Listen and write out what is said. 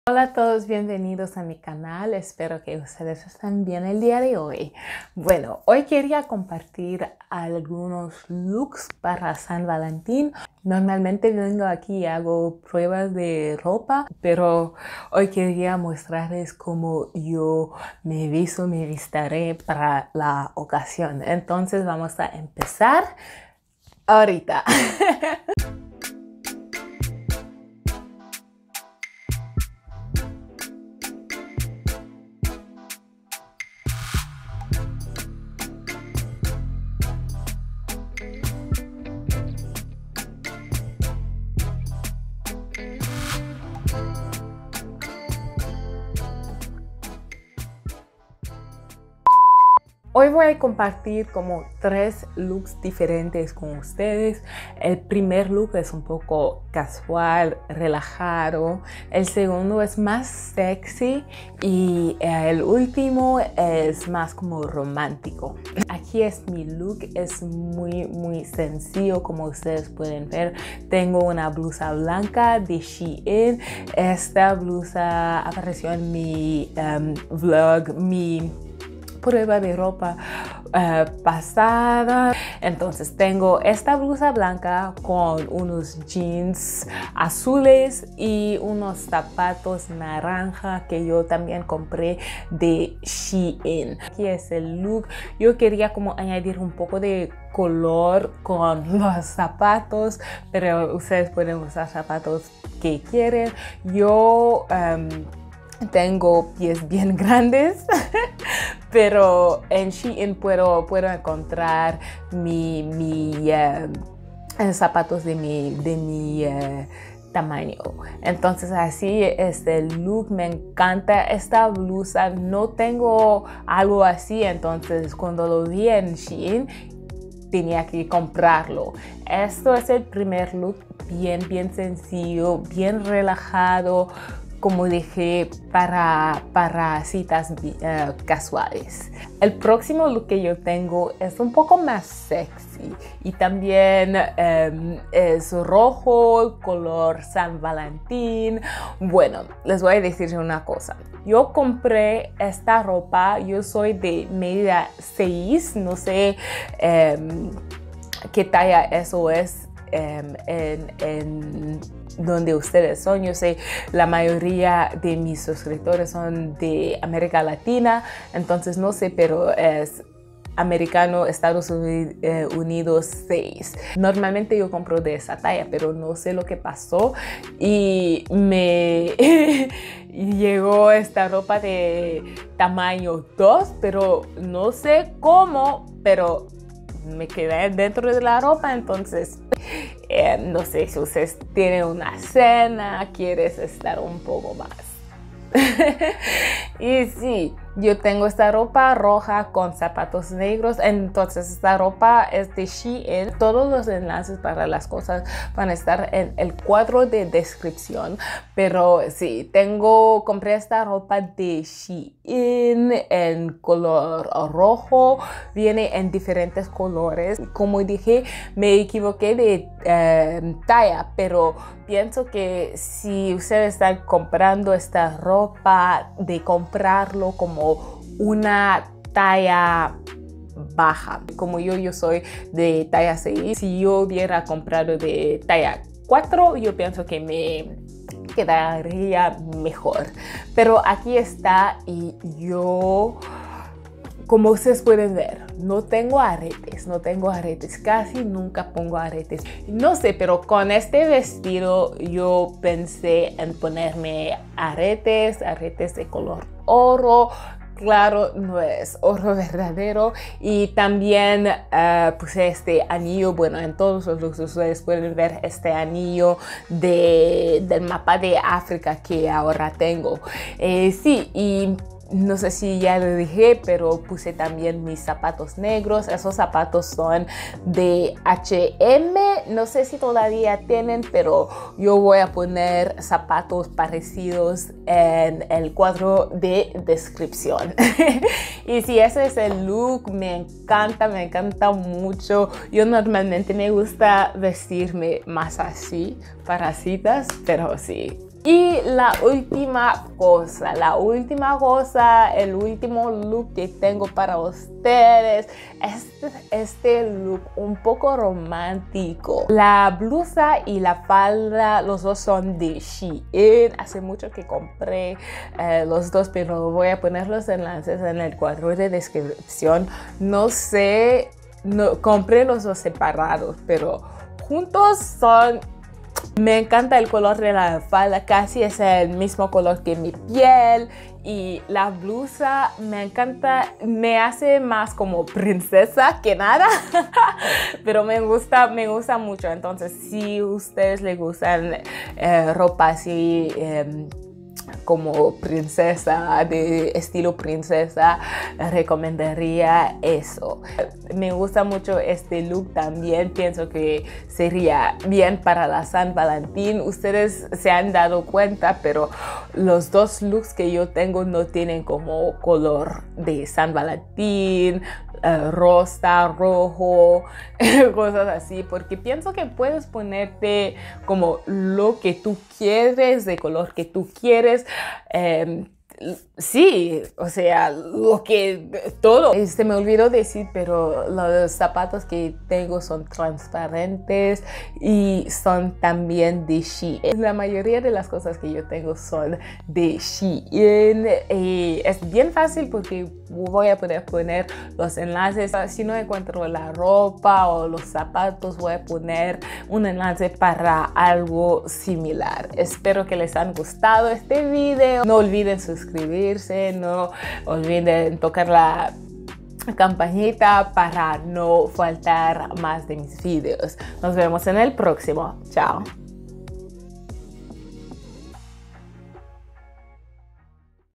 Hola a todos, bienvenidos a mi canal. Espero que ustedes estén bien el día de hoy. Bueno, hoy quería compartir algunos looks para San Valentín. Normalmente vengo aquí y hago pruebas de ropa, pero hoy quería mostrarles cómo yo me vistaré para la ocasión. Entonces vamos a empezar ahorita. Hoy voy a compartir como 3 looks diferentes con ustedes. El primer look es un poco casual, relajado. El segundo es más sexy y el último es más como romántico. Aquí es mi look, es muy sencillo como ustedes pueden ver. Tengo una blusa blanca de Shein. Esta blusa apareció en mi vlog, mi prueba de ropa pasada. Entonces tengo esta blusa blanca con unos jeans azules y unos zapatos naranja que yo también compré de Shein. Aquí es el look. Yo quería como añadir un poco de color con los zapatos, pero ustedes pueden usar zapatos que quieren. Yo tengo pies bien grandes, pero en Shein puedo encontrar zapatos de mi tamaño. Entonces así es el look. Me encanta esta blusa. No tengo algo así, entonces cuando lo vi en Shein tenía que comprarlo. Esto es el primer look, bien sencillo, bien relajado, como dije, para citas casuales. El próximo look que yo tengo es un poco más sexy y también es rojo, color San Valentín. Bueno, les voy a decir una cosa. Yo compré esta ropa, yo soy de medida 6, no sé qué talla eso es en donde ustedes son. Yo sé la mayoría de mis suscriptores son de América Latina, entonces no sé, pero es americano, Estados Unidos 6. Normalmente yo compro de esa talla, pero no sé lo que pasó y me llegó esta ropa de tamaño 2, pero no sé cómo, pero me quedé dentro de la ropa. Entonces no sé si ustedes tienen una cena, quieres estar un poco más. Y sí, yo tengo esta ropa roja con zapatos negros. Entonces esta ropa es de Shein. Todos los enlaces para las cosas van a estar en el cuadro de descripción. Pero sí, compré esta ropa de Shein en color rojo. Viene en diferentes colores. Como dije, me equivoqué de talla, pero pienso que si ustedes están comprando esta ropa, de comprarlo como una talla baja. Como yo soy de talla 6. Si yo hubiera comprado de talla 4, yo pienso que me quedaría mejor. Pero aquí está y yo, como ustedes pueden ver, no tengo aretes, casi nunca pongo aretes. No sé, pero con este vestido yo pensé en ponerme aretes de color oro. Claro, no es oro verdadero. Y también puse este anillo. Bueno, en todos los looks ustedes pueden ver este anillo del mapa de África que ahora tengo. Sí, y no sé si ya lo dije, pero puse también mis zapatos negros. Esos zapatos son de H&M. No sé si todavía tienen, pero yo voy a poner zapatos parecidos en el cuadro de descripción. Y sí, ese es el look. Me encanta mucho. Yo normalmente me gusta vestirme más así para citas, pero sí, Y la última cosa, el último look que tengo para ustedes es este look un poco romántico. La blusa y la falda, los dos son de Shein. Hace mucho que compré los dos, pero voy a poner los enlaces en el cuadro de descripción. No sé, compré los dos separados, pero juntos son... Me encanta el color de la falda, casi es el mismo color que mi piel, y la blusa me encanta, me hace más como princesa que nada, pero me gusta mucho. Entonces, si a ustedes les gustan ropa así como princesa, de estilo princesa, recomendaría eso. Me gusta mucho este look también, pienso que sería bien para la San Valentín. Ustedes se han dado cuenta, pero los dos looks que yo tengo no tienen como color de San Valentín, rosa, rojo, cosas así, porque pienso que puedes ponerte como lo que tú quieres, de color que tú quieres. Sí, o sea, todo. Se me olvidó decir, pero los zapatos que tengo son transparentes y son también de Shein. La mayoría de las cosas que yo tengo son de Shein y es bien fácil porque voy a poder poner los enlaces. Si no encuentro la ropa o los zapatos, voy a poner un enlace para algo similar. Espero que les haya gustado este video. No olviden suscribirse, no olviden tocar la campanita para no faltar más de mis videos. Nos vemos en el próximo. Chao.